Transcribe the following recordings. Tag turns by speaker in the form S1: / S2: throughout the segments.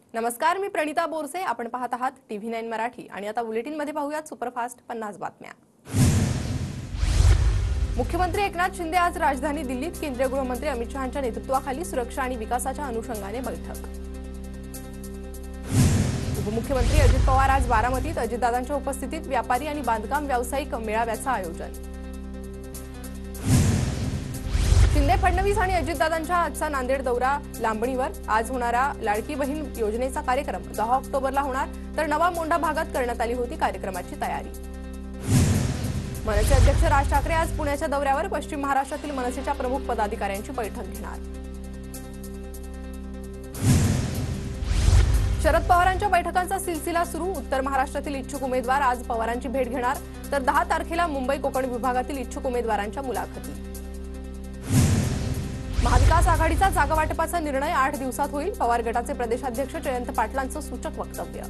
S1: नमस्कार, मी प्रणिता बोरसे. आपण पाहत आहात TV9 मराठी आणि आता बुलेटिन मध्ये पाहूयात सुपरफास्ट 50 बातम्या. मुख्यमंत्री एकनाथ शिंदे आज राजधानी दिल्लीत केंद्रीय गृहमंत्री अमित शहांच्या नेतृत्वाखाली सुरक्षा आणि विकासाच्या अनुषंगाने बैठक. उपमुख्यमंत्री अजित पवार आज बारामतीत अजितदादांच्या उपस्थितीत व्यापारी आणि बांधकाम व्यावसायिक मेळाव्याचं आयोजन. शिंदे फडणवीस आणि अजितदादांच्या आजचा नांदेड दौरा लांबणीवर. आज होणारा लाडकी बहीण योजनेचा कार्यक्रम 10 ऑक्टोबरला होणार, तर नवा मोंढा भागात करण्यात आली होती कार्यक्रमाची तयारी. मनसे अध्यक्ष राज ठाकरे आज पुण्याच्या दौऱ्यावर. पश्चिम महाराष्ट्रातील मनसेच्या प्रमुख पदाधिकाऱ्यांची बैठक घेणार. शरद पवारांच्या बैठकांचा सिलसिला सुरू. उत्तर महाराष्ट्रातील इच्छुक उमेदवार आज पवारांची भेट घेणार, तर 10 तारखेला मुंबई कोकण विभागातील इच्छुक उमेदवारांच्या मुलाखती. महाविकास आघाडीचा जागा वाटपाचा निर्णय 8 दिवसात होईल. पवार गटाचे प्रदेशाध्यक्ष जयंत पाटलांचं सूचक वक्तव्य.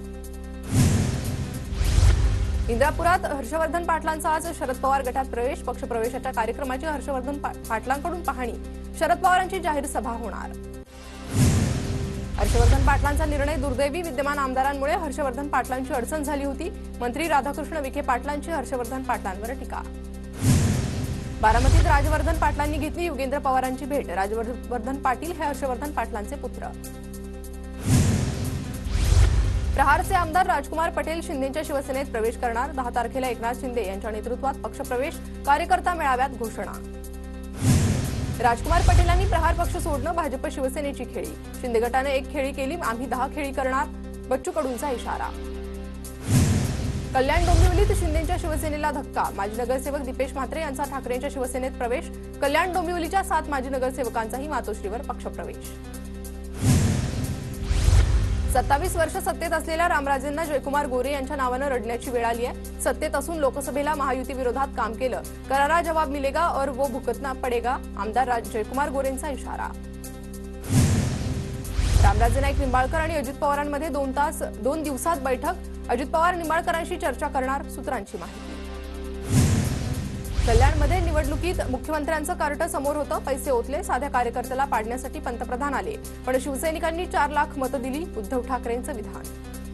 S1: इंद्रापुरात हर्षवर्धन पाटलांचा आज शरद पवार गटात प्रवेश. पक्षप्रवेशाच्या कार्यक्रमाची हर्षवर्धन पाटलांकडून पाहणी. शरद पवारांची जाहीर सभा होणार. हर्षवर्धन पाटलांचा निर्णय दुर्दैवी. विद्यमान आमदारांमुळे हर्षवर्धन पाटलांची अडचण झाली होती. मंत्री राधाकृष्ण विखे पाटलांची हर्षवर्धन पाटलांवर टीका. बारामतीत राजवर्धन पाटलांनी घेतली युगेंद्र पवारांची भेट. राजवर्धन पाटील हे हर्षवर्धन पाटलांचे पुत्र. प्रहारचे आमदार राजकुमार पटेल शिंदेच्या शिवसेनेत प्रवेश करणार. 10 तारखेला एकनाथ शिंदे यांच्या नेतृत्वात पक्षप्रवेश. कार्यकर्ता मेळाव्यात घोषणा. राजकुमार पटेलांनी प्रहार पक्ष सोडणं. भाजप शिवसेनेची खेळी. शिंदे गटाने 1 खेळी केली, आम्ही 10 खेळी करणार. बच्चू कडूंचा इशारा. कल्याण डोंबिवलीत शिंदेच्या शिवसेनेला धक्का. माजी नगरसेवक दीपेश म्हात्रे यांचा ठाकरेंच्या शिवसेनेत प्रवेश. कल्याण डोंबिवलीच्या 7 माजी नगरसेवकांचाही मातोश्रीवर पक्षप्रवेश. 27 वर्ष सत्तेत असलेल्या रामराजेंना जयकुमार गोरे यांच्या नावानं रडण्याची वेळ आली आहे. सत्तेत असून लोकसभेला महायुती विरोधात काम केलं. करारा जवाब मिलेगा और वो भुगतना पडेगा. आमदार जयकुमार गोरेंचा इशारा. रामराजे नाईक निंबाळकर आणि अजित पवारांमध्ये 2 दिवसात बैठक. अजित पवार निंबाळकरांशी चर्चा करणार. सूत्रांची माहिती. कल्याणमध्ये निवडणुकीत मुख्यमंत्र्यांचं कार्ट समोर होतं. पैसे ओतले. साध्या कार्यकर्त्याला पाडण्यासाठी पंतप्रधान आले, पण शिवसैनिकांनी 4 लाख मतं दिली. उद्धव ठाकरेंचं विधान.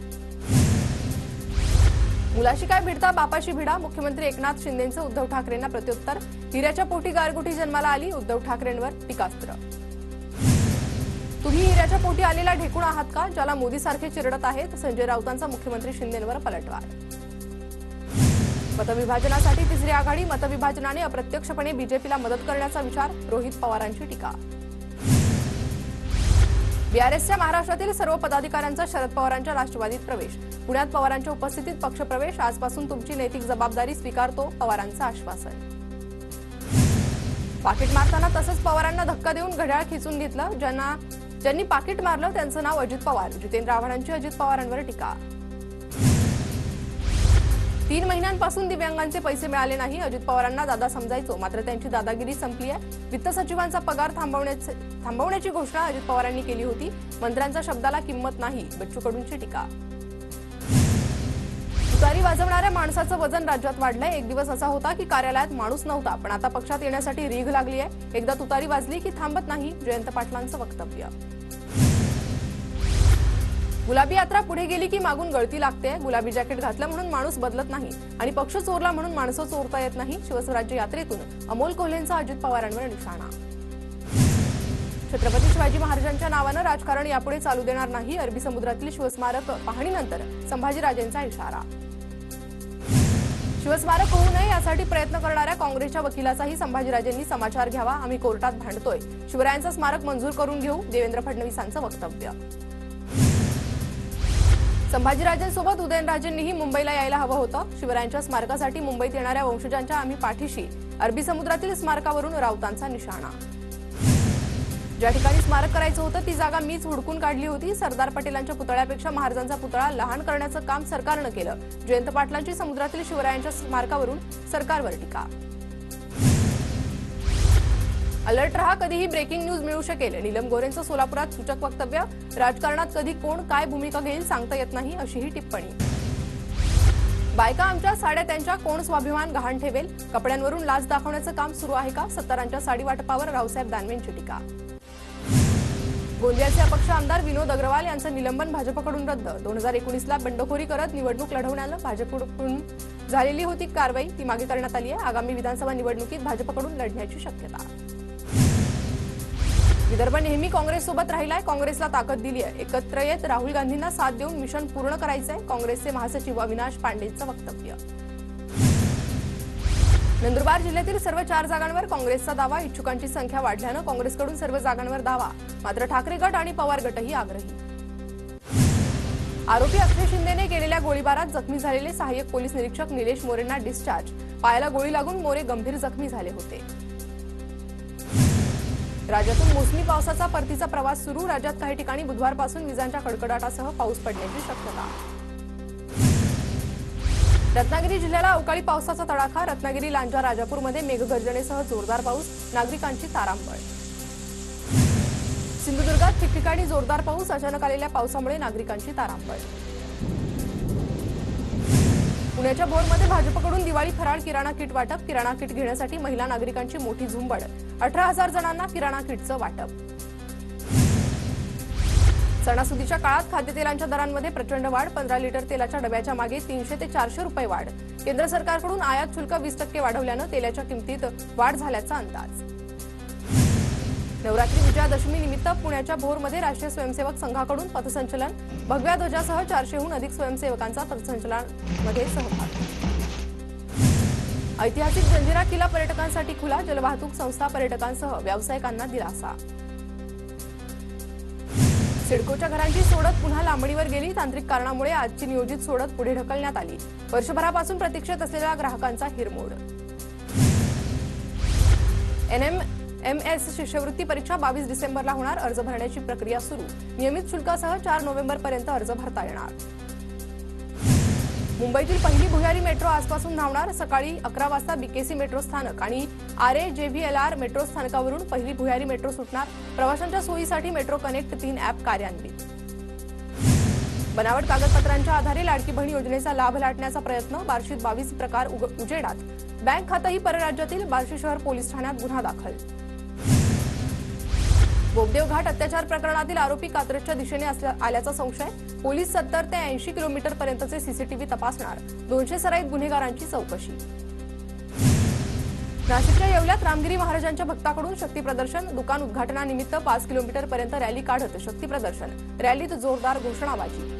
S1: मुलाशी काय भिडता बापाशी भिडा. मुख्यमंत्री एकनाथ शिंदेंचं उद्धव ठाकरेंना प्रत्युत्तर. हिऱ्याच्या पोटी गारगोटी जन्माला आली. उद्धव ठाकरेंवर टीकास्त्र. तुम्ही हिऱ्याच्या पोटी आलेला ढेकूण आहात का, ज्याला मोदीसारखे चिरडत आहेत. संजय राऊतांचा मुख्यमंत्री शिंदेंवर पलटवार. मतविभाजनासाठी तिसरी आघाडी. मतविभाजनाने अप्रत्यक्षपणे बीजेपीला मदत करण्याचा विचार. रोहित पवारांची टीका. बीआरएसच्या महाराष्ट्रातील सर्व पदाधिकाऱ्यांचा शरद पवारांच्या राष्ट्रवादीत प्रवेश. पुण्यात पवारांच्या उपस्थितीत पक्षप्रवेश. आजपासून तुमची नैतिक जबाबदारी स्वीकारतो. पवारांचं आश्वासन. पाकिट मारताना तसंच पवारांना धक्का देऊन घड्याळ खिचून घेतलं. ज्यांनी पाकिट मारलं त्यांचं नाव अजित पवार. जितेंद्र आव्हाडांची अजित पवारांवर टीका. 3 महिन्यांपासून दिव्यांगांचे पैसे मिळाले नाही. अजित पवारांना दादा समजायचो, मात्र त्यांची दादागिरी संपली आहे. वित्त सचिवांचा पगार थांबवण्याची घोषणा अजित पवारांनी केली होती. मंत्र्यांच्या शब्दाला किंमत नाही. बच्चू कडूंची टीका. तुतारी वाजवणाऱ्या माणसाचं वजन राज्यात वाढलंय. एक दिवस असा होता की कार्यालयात माणूस नव्हता, पण आता पक्षात येण्यासाठी रीघ लागली आहे. एकदा तुतारी वाजली की थांबत नाही. जयंत पाटलांचं वक्तव्य. गुलाबी यात्रा पुढे गेली की मागून गळती लागते. गुलाबी जॅकेट घातलं म्हणून माणूस बदलत नाही आणि पक्ष चोरला म्हणून माणसं चोरता येत नाही. शिवस्वराज्य यात्रेतून अमोल कोल्हेंचा अजित पवारांवर निशाणा. छत्रपती शिवाजी महाराजांच्या नावानं राजकारण यापुढे चालू देणार नाही. अरबी समुद्रातील शिवस्मारक पाहणीनंतर संभाजीराजेंचा इशारा. शिवस्मारक होऊ नये यासाठी प्रयत्न करणाऱ्या काँग्रेसच्या वकिलाचाही संभाजीराजेंनी समाचार घ्यावा. आम्ही कोर्टात भांडतोय. शिवरायांचं स्मारक मंजूर करून घेऊ. देवेंद्र फडणवीसांचं वक्तव्य. संभाजीराजेंसोबत उदयनराजेंनीही मुंबईला यायला हवं होतं. शिवरायांच्या स्मारकासाठी मुंबईत येणाऱ्या वंशजांच्या आम्ही पाठीशी. अरबी समुद्रातील स्मारकावरून राऊतांचा निशाणा. ज्या ठिकाणी स्मारक करायचं होतं ती जागा मीच हुडकून काढली होती. सरदार पटेलांच्या पुतळ्यापेक्षा महाराजांचा पुतळा लहान करण्याचं काम सरकारनं केलं. जयंत पाटलांची समुद्रातील शिवरायांच्या स्मारकावरून सरकारवर टीका. अलर्ट रहा, कधीही ब्रेकिंग न्यूज मिळू शकेल. नीलम गोरेंचं सोलापुरात सूचक वक्तव्य. राजकारणात कधी कोण काय भूमिका घेईल सांगता येत नाही, अशीही टिप्पणी. बायका आमच्या साड्या त्यांच्या कोण स्वाभिमान गहाण ठेवेल. कपड्यांवरून लाज दाखवण्याचं काम सुरू आहे का. 70रांच्या साडी वाटपावर रावसाहेब दानवेंची टीका. गोंदियाचे अपक्ष आमदार विनोद अग्रवाल यांचं निलंबन भाजपकडून रद्द। 2019ला बंडखोरी करत निवडणूक लढवण्याला भाजपकडून झालेली होती कारवाई, ती मागे करण्यात आली आहे। आगामी विधानसभा निवडणुकीत भाजपकडून लढण्याची शक्यता। विदर्भ नेहमी काँग्रेससोबत राहिलाय, काँग्रेसला ताकद दिली आहे। एकत्र येत राहुल गांधींना साथ देऊन मिशन पूर्ण करायचंय, काँग्रेसचे महासचिव अविनाश पांडेंचं वक्तव्य। नंदुरबार जिल्ह्यातील सर्व 4 जागांवर काँग्रेसचा दावा, इच्छुकांची संख्या वाढल्यानं काँग्रेसकडून सर्व जागांवर दावा, मात्र ठाकरे गट आणि पवार गटही आग्रही। आरोपी अक्षय शिंदेने केलेल्या गोळीबारात जखमी झालेले सहाय्यक पोलीस निरीक्षक निलेश मोरेंना डिस्चार्ज, पायाला गोळी लागून मोरे गंभीर जखमी झाले होते। राज्यातून मोसमी पावसाचा परतीचा प्रवास सुरू, राज्यात काही ठिकाणी बुधवारपासून विजांच्या कडकडाटासह पाऊस पडण्याची शक्यता। रत्नागिरी जिल्ह्याला अवकाळी पावसाचा तडाखा, रत्नागिरी लांजा राजापूरमध्ये मेघगर्जनेसह जोरदार पाऊस, नागरिकांची तारांबळ। सिंधुदुर्गात ठिकठिकाणी जोरदार पाऊस, अचानक आलेल्या पावसामुळे नागरिकांची तारांबळ। पुण्याच्या भोरमध्ये भाजपकडून दिवाळी फराळ किराणा किट वाटप, किराणा किट घेण्यासाठी महिला नागरिकांची मोठी झुंबड, 18,000 जणांना किराणा किटचं वाटप। सणासुदीच्या काळात खाद्यतेलांच्या दरांमध्ये प्रचंड वाढ, 15 लिटर तेलाच्या डब्याच्या मागे 300 ते 400 रुपये वाढ। केंद्र सरकारकडून आयात शुल्क 20% वाढवल्यानं तेलाच्या किमतीत वाढ झाल्याचा अंदाज। नवरात्री विजयादशमी निमित्त पुण्याच्या भोरमध्ये राष्ट्रीय स्वयंसेवक संघाकडून पथसंचलन, भगव्या ध्वजासह 400हून अधिक स्वयंसेवकांचा पथसंचलनामध्ये सहभाग। ऐतिहासिक जंजिरा किल्ला पर्यटकांसाठी खुला, जलवाहतूक संस्था पर्यटकांसह व्यावसायिकांना दिलासा। सिडकोच्या घरांची सोडत पुन्हा लांबणीवर गेली, तांत्रिक कारणामुळे आजची नियोजित सोडत पुढे ढकलण्यात आली, वर्षभरापासून प्रतीक्षेत असलेल्या ग्राहकांचा हिरमोड। NMMS शिष्यवृत्ती परीक्षा 22 डिसेंबरला होणार, अर्ज भरण्याची प्रक्रिया सुरू, नियमित शुल्कासह 4 नोव्हेंबरपर्यंत अर्ज भरता येणार। मुंबईतील पहिली भुयारी मेट्रो आजपासून धावणार, सकाळी 11 वाजता BKC मेट्रो स्थानक आणि RAJVLR मेट्रो स्थानकावरून पहिली भुयारी मेट्रो सुटणार, प्रवाशांच्या सोयीसाठी मेट्रो कनेक्ट 3 ॲप कार्यान्वित। बनावट कागदपत्रांच्या आधारे लाडकी बहीण योजनेचा लाभ लाटण्याचा प्रयत्न, बार्शीत 22 प्रकार उजेडात, बँक खातंही परराज्यातील, बार्शी शहर पोलीस ठाण्यात गुन्हा दाखल। बोबदेव घाट अत्याचार प्रकरणातील आरोपी कात्रजच्या दिशेने आल्याचा संशय, पोलीस 70 ते 80 किलोमीटरपर्यंतचे सीसीटीव्ही तपासणार, 200 सराईत गुन्हेगारांची चौकशी। नाशिकच्या येवल्यात रामगिरी महाराजांच्या भक्ताकडून शक्ती प्रदर्शन, दुकान उद्घाटनानिमित्त 5 किलोमीटरपर्यंत रॅली काढत शक्ती प्रदर्शन, रॅलीत जोरदार घोषणाबाजी।